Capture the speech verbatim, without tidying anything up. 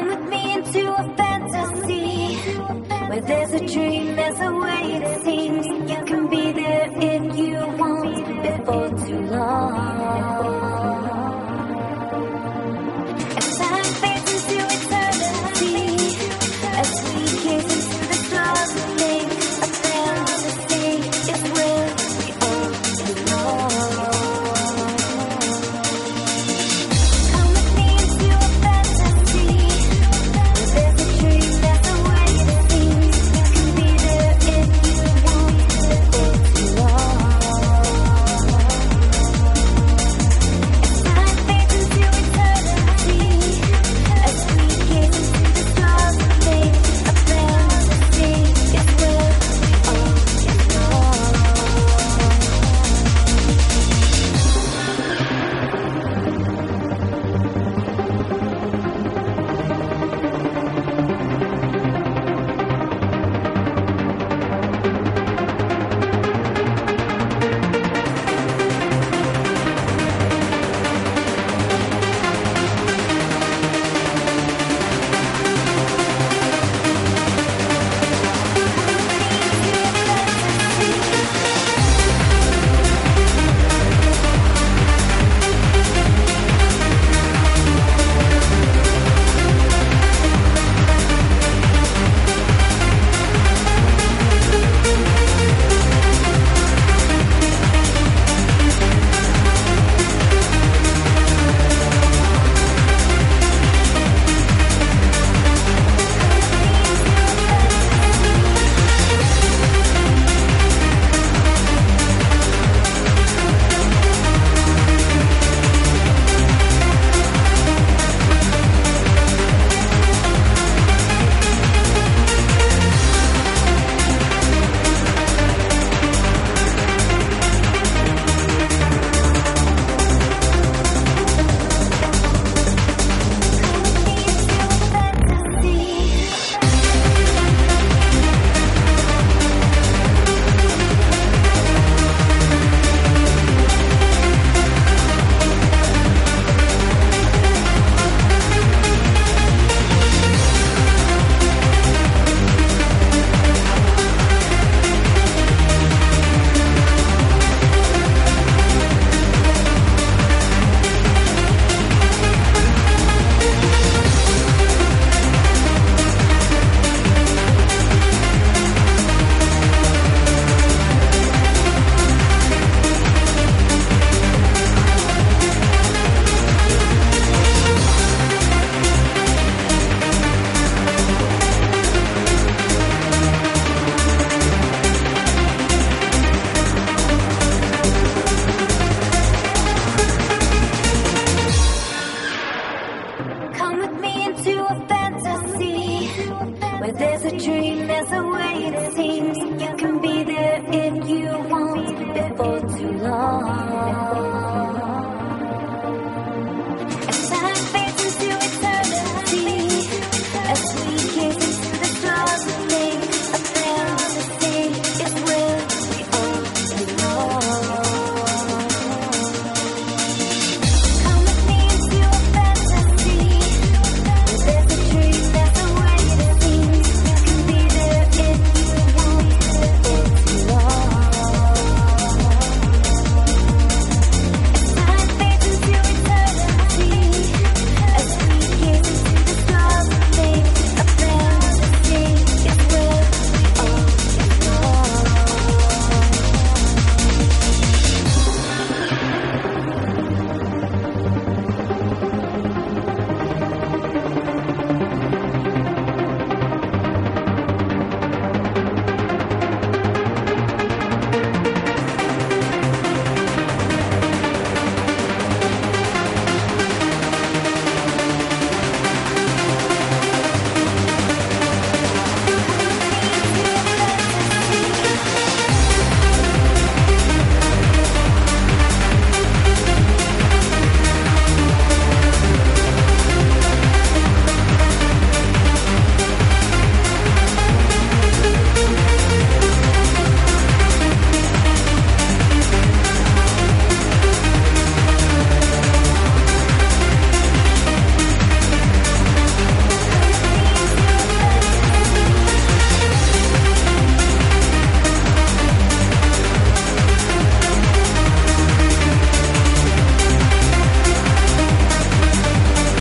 Come with me into a fantasy where there's a dream, there's a way it seems. You can be there if you want before too long. As time fades into eternity, as we gaze into the stars and think a fantasy is where we all belong. Come with me into a fantasy where there's a dream, there's a way it seems. You can be there if you want before too long. As time fades into eternity, as we gaze into the stars and think a fantasy is where we all belong. Come with me into a fantasy where there's a dream,